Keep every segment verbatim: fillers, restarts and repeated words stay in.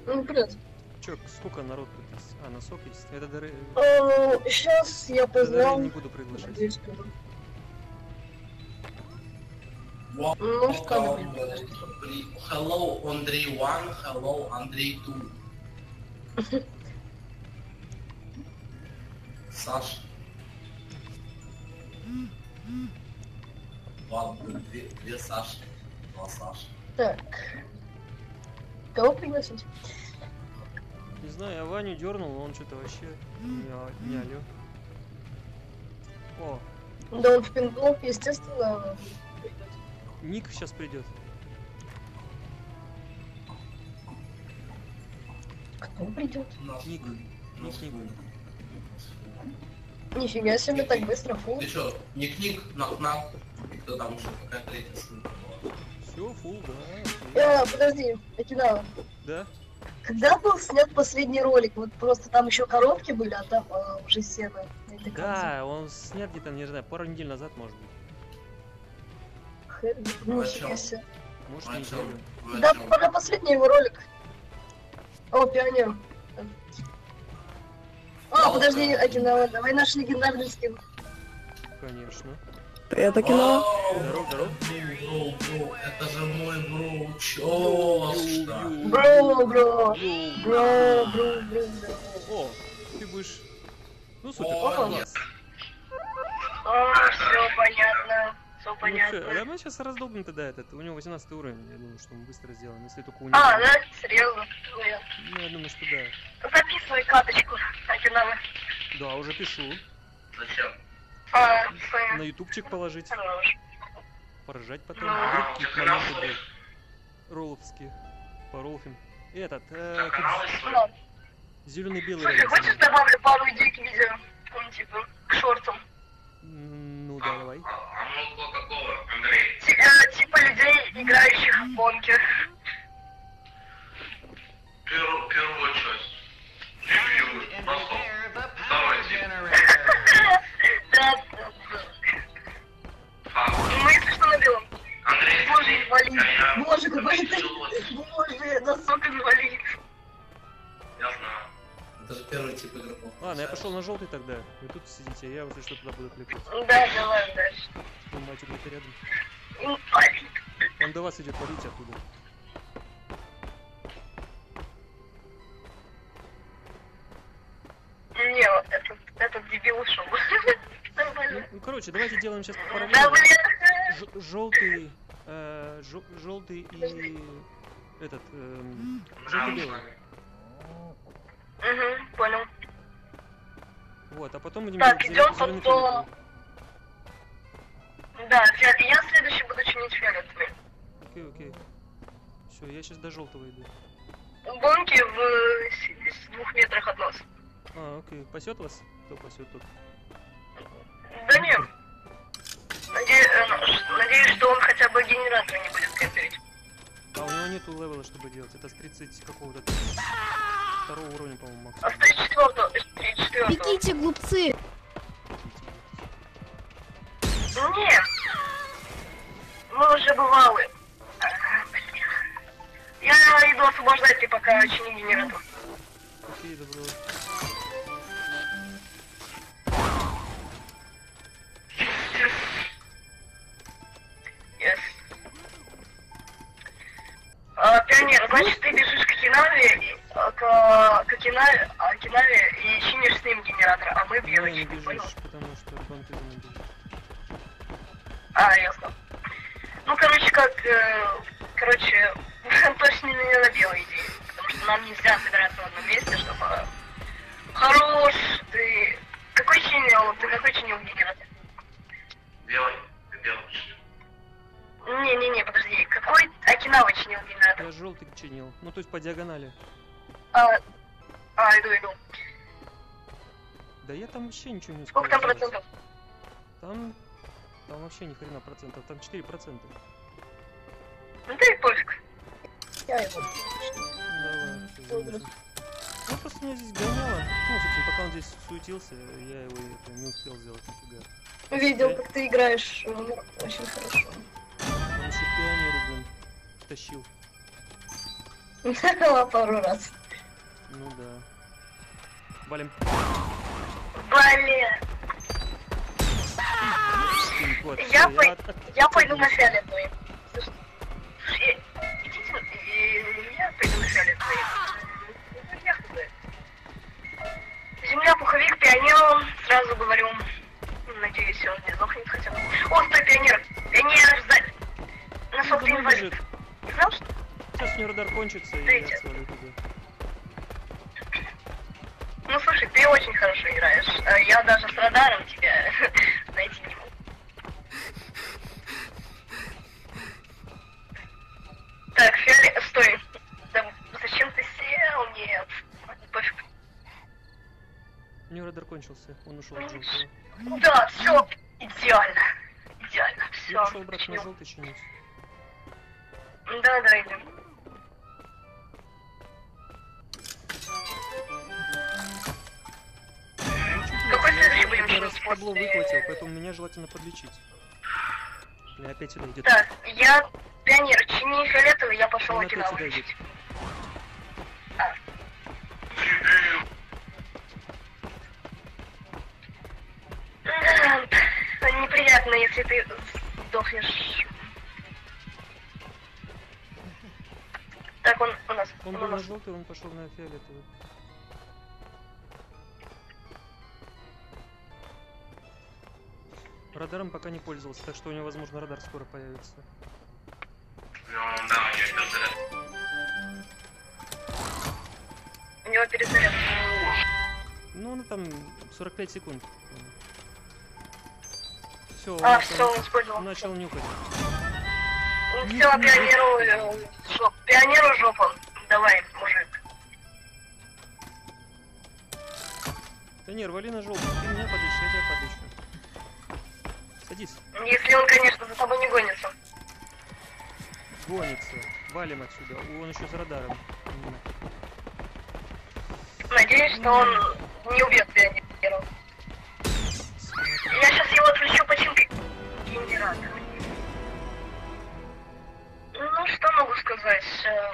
Ну, привет. Чё, сколько народ тут есть? А, на сок есть? Это дары... Сейчас я позвал. Не буду приглашать. Ну, в кадре. Hello, Андрей one, hello, Андрей two. Саша. Ладно, две, две Саши. Два Саши. Так. Кого пригласить? Не знаю, я Ваню дернул, он что-то вообще не, не алё. О. Да он в пингол, естественно. Ник сейчас придет. Кто придет? Ник. Ник, Ник. Нифига себе, так быстро, фу. Ты чё, ник-ник, нах-нах? Кто там еще какая-то третья ссылка? Все, фул, да. А, подожди, Акинава. Да? Когда был снят последний ролик? Вот просто там еще коробки были, а там а, уже сено. Да, он снят где-то, не знаю, пару недель назад, может быть. Ну, нифига себе. Может, неделю. Да, пока последний его ролик. О, пионер. А, подожди, Акинава, давай наш легендарный скин. Конечно. Привет, Акинава. Здоров, здоров. Бро, бро, это же мой бро, чё? Бро, бро, бро, бро, бро, бро. О, ты будешь... Ну, супер, О, класс. О, все понятно, все Ну, понятно. всё, а мы сейчас раздолбим тогда этот. У него восемнадцатый уровень, я думаю, что мы быстро сделаем. Если только у него... А, да? Серьезно? Нет. Ну, я думаю, что да. Записывай карточку, Акинава. Да, уже пишу. Зачем? А, На понятно. ютубчик положить. Хорош. Поржать потом. Ну, Вдруг какие-то моменты канал будут. Ролловские. Поролфим. Этот, э, За каналы свои? Да. зеленый белый. Слушай, рядом со хочешь мной. добавлю пару идей к видео? Ну, типа, к шортам. М, Ну, да, давай. А, а ну какого, Андрей? Ти- э, типа людей, играющих в бонке. Первую, первую часть. Ревью, бросок. Давайте. Да, да, да. А, Ну, если что, на белом. Андрей, Боже, инвалид. я- Боже, какой ты. я- Боже, насколько инвалид. Я знаю. Это же первый тип игроков. Ладно, я пошел на желтый тогда. Вы тут сидите, а я вот если что туда буду кликать. Да, давай дальше. Ну, мать, где-то рядом. Инвалид. Он до вас идет, валите оттуда. Не, вот этот, этот дебил ушел. Ну, Нормально. ну, короче, давайте делаем сейчас Да, параллельно. блин. Желтый, э, желтый и этот, эм, желтый-белый. Угу, понял. Вот, а потом будем Так, делать идем зеленый потом. фиолетовый. Да, фи- я следующий буду чинить фиолетовый. Окей, окей. Все, я сейчас до желтого иду. Бонки в семидесяти двух метрах от нас. А, окей. Пасет вас? Кто пасет тут? Да нет. Наде- э, ш- Надеюсь, что он хотя бы генератор не будет кемперить. А у него нету левела, чтобы делать. Это с тридцать какого-то второго уровня, по-моему, А максимум. с тридцать четвёртого, с тридцать четвёртого. Бегите, глупцы! Нет. Мы уже бывалы. А, блин. Я иду освобождать, ты пока чини генератор. Окей, добро. Yes. А, пионер, значит, ты бежишь к Кинаве, и- а, к, к Кинаве, а, Кинаве и чинишь с ним генератор, а мы Ну, не белочки, понял? бежишь, потому что банки за мной бежит. А, ясно. Ну, короче, как, э, короче, точно не на белой идее, потому что нам нельзя собираться в одном месте, чтобы... Хорош, ты... Какой чинил, ты какой чинил генератор? Белый, ты белый. Не-не-не, подожди, какой Окинава чинил генератор? Я желтый чинил. Ну, то есть по диагонали. А, а, иду, иду. Да я там вообще ничего не успел Сколько там сделать. процентов? Там... Там вообще ни хрена процентов. Там четыре процента. Ну да и пофиг. Я его. Давай, всё, заметил. Ну, просто меня здесь гоняло. Ну, собственно, пока он здесь суетился, я его это не успел сделать нифига. Видел, как ты играешь ну, очень хорошо. Он еще пионеру, блин, тащил. Пару раз. Ну да. Валим. Блин. Вот, Я, всё, пой- от- от- я пойду отцепился. на фиолетовый. Слушай, э, идите, э, я пойду на фиолетовый. Ну, я хз. Земля, пуховик, пионер, сразу говорю. Надеюсь, он не сдохнет хотя бы. О, стой, пионер! Пионер, сзади! На Ну, сотке домой инвалид. бежит. Знал, что? Сейчас у него радар кончится, и Дайте. я свалю туда. Ну, слушай, ты очень хорошо играешь. А я даже с радаром тебя найти не могу. Так, фиолет... Стой. Да, зачем ты сел? Нет. Пофиг. У него радар кончился, он ушел от желтого. Да, все. Идеально. Идеально. Я Все. пошел обратно на желтый чинить. Да, да, идем. Какой следующий будем Я раз чинить табло после- выхватил, поэтому меня желательно подлечить. И опять сюда идет. Так, я пионер, чини фиолетовый, я пошел Он окинава опять сюда лечить. идет. А. Да, неприятно, если ты сдохнешь. Так, он у нас. Он он был у на нас. желтый, он пошел на фиолетовый. Радаром пока не пользовался, так что у него, возможно, радар скоро появится. Ну да, у него перезаряд. У него перезаряд. Ну, ну там сорок пять секунд. Все, он, А, начал- все, он использовал. он начал нюхать. Ну все, пионеру э, жоп. Пионеру жопу. Давай, мужик. Пионер, вали на желтый, ты меня подлечишь, я тебя подлечу. Садись. Если он, конечно, за тобой не гонится. Гонится. Валим отсюда. Он еще за радаром. М. Надеюсь, что он не убьет пионеру. Я сейчас его отвлечу починкой генератора. Ну, что могу сказать? Э,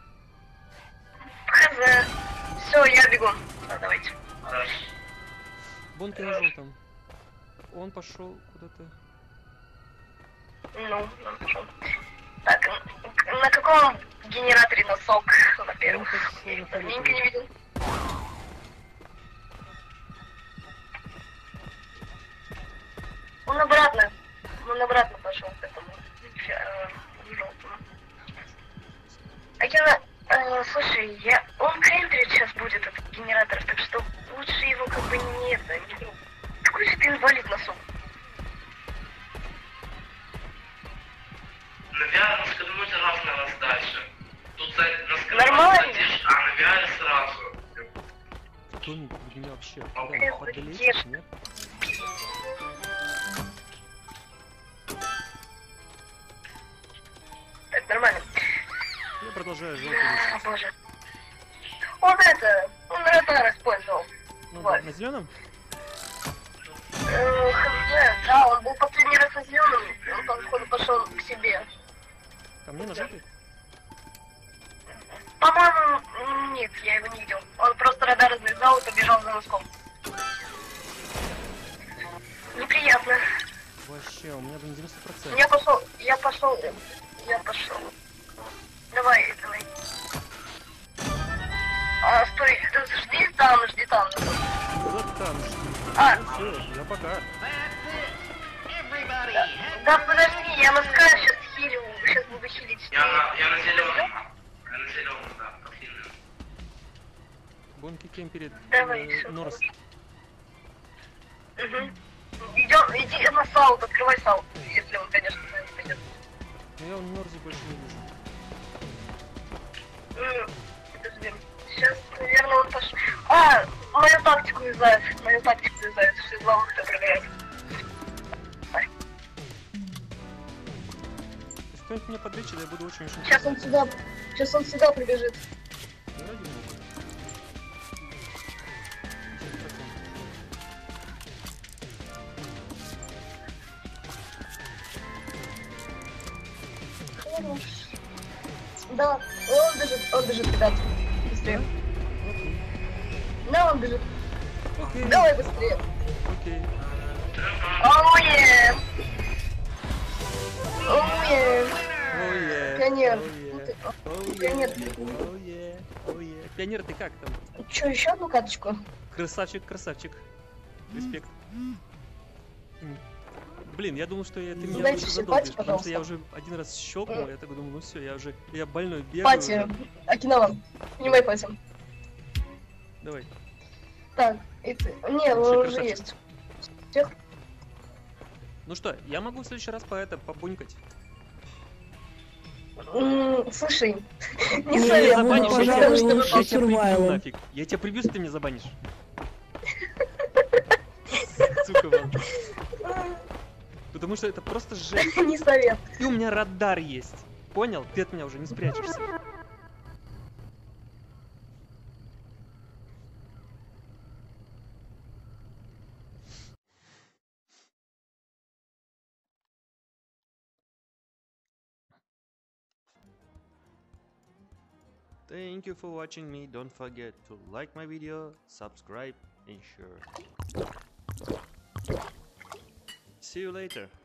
Хз. Все, я бегу. А, давайте. Хорошо. Бонки на желтом. Он пошел куда-то. Ну, он пошел. Так, н- на каком генераторе носок, во-первых? Он пошел на Я фиолетовый. давненько не видел. Он обратно. Он обратно пошел к этому э, желтому. Акина, э, слушай, я... он кемперит сейчас будет, этот генератор, так что лучше его как бы не это, не трогать. Какой же ты инвалид носок? Наверное, скорнуть раз на раз дальше. Тут за... на скорнуть Нормально. задержь, а на виаре сразу. Кто меня вообще? Эх, Куда? Подлечишь? где ж- Нет? Так, нормально. Я продолжаю желтый А, лечить. боже. Он это, он радар использовал. Ну, вот. да, на зеленом? Э, хз, да, он был последний раз на зеленом, он походу пошел к себе. Ко мне на желтый? По-моему, м, нет, я его не видел. Он просто радар развязал и побежал за носком. Неприятно. Вообще, у меня блин девяносто процентов. Я пошел, я пошел, я пошел. Давай, давай. А, стой, ты жди там, жди там. Вот там. А. Ну все, я пока. Да подожди, я носка сейчас хилю, сейчас буду хилить. Я на, я на зеленом. Я на зеленом, да, активно. Бонки кемперит. Давай, э, всё. Норс. Угу. Идем, иди на саут, открывай саут, если он, конечно, не пойдет. Но я в Норзе больше не вижу. М, Подожди. Сейчас, наверное, он пошел. А, мою тактику юзает, мою тактику юзает, все два выхода проверяет. Если кто-нибудь меня подлечит, я буду очень-очень... Сейчас он сюда, сейчас он сюда прибежит. Ну, ради бога. Да, он бежит, он бежит, ребят. Быстрее. Окей. Да, он бежит. Окей. Давай быстрее. Окей. Оуе! Оуе! Оуе. Пионер. Оуе. Оуе. Пионер. Оуе. Оуе. Пионер, ты как там? Че, еще одну карточку? Красавчик, красавчик. Респект. М. Блин, я думал, что я, ты меня Дайте уже симпатию, задолбишь, потому что я пожалуйста. уже один раз щелкнул, я так думаю, ну все, я уже, я больной бегаю. Пати. уже. Окинава. Снимай пати. Давай. Так, и ты... Не, Вообще уже красавчик. есть. Всех? Ну что, я могу в следующий раз по это побунькать. М, Слушай, не Не, советую. забанишь, я тебя, пожалуй, чтобы лучше я тебя прибью survival. нафиг. Я тебя прибью, если ты меня забанишь. Сука, вам. Потому что это просто жесть. Не совет. И у меня радар есть. Понял? Ты от меня уже не спрячешься. Thank you for watching me. Don't forget to like my video, subscribe and share. See you later.